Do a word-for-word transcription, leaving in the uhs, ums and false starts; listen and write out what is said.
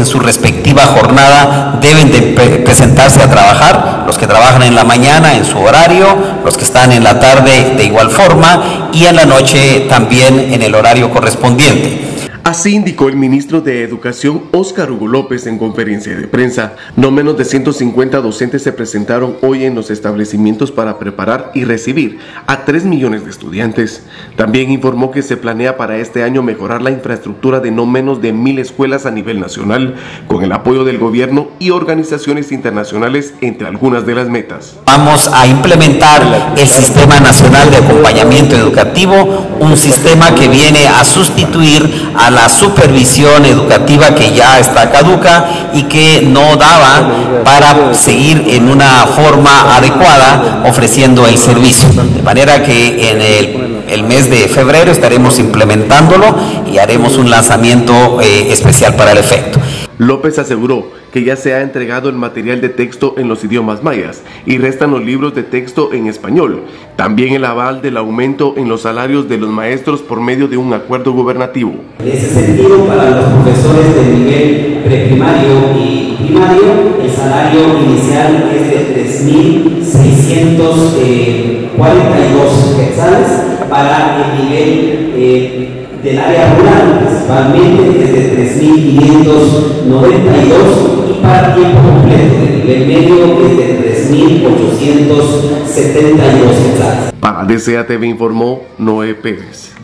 en su respectiva jornada deben de pre presentarse a trabajar, los que trabajan en la mañana en su horario, los que están en la tarde de igual forma y en la noche también en el horario correspondiente. Así indicó el ministro de Educación, Óscar Hugo López, en conferencia de prensa. No menos de ciento cincuenta docentes se presentaron hoy en los establecimientos para preparar y recibir a tres millones de estudiantes. También informó que se planea para este año mejorar la infraestructura de no menos de mil escuelas a nivel nacional, con el apoyo del gobierno y organizaciones internacionales, entre algunas de las metas. Vamos a implementar el Sistema Nacional de Acompañamiento Educativo, un sistema que viene a sustituir a la supervisión educativa que ya está caduca y que no daba para seguir en una forma adecuada ofreciendo el servicio. De manera que en el, el mes de febrero estaremos implementándolo y haremos un lanzamiento eh, especial para el efecto. López aseguró que ya se ha entregado el material de texto en los idiomas mayas y restan los libros de texto en español. También el aval del aumento en los salarios de los maestros por medio de un acuerdo gubernativo. En ese sentido, para los profesores de nivel preprimario y primario, el salario inicial es de tres mil seiscientos cuarenta y dos quetzales. Para el nivel eh, del área rural, principalmente, es de tres mil quinientos noventa y dos, y para tiempo completo de nivel medio es de tres mil ochocientos setenta y dos quetzales. Para D C A T V informó Noé Pérez.